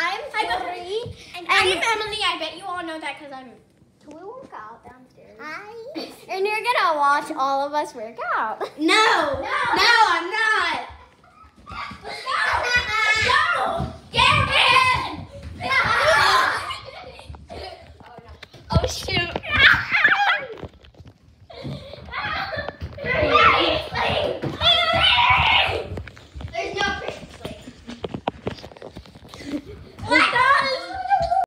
I'm Tori. And I'm Emily. I bet you all know that because I'm. We work out downstairs. Hi. And you're gonna watch all of us work out. No, I'm not.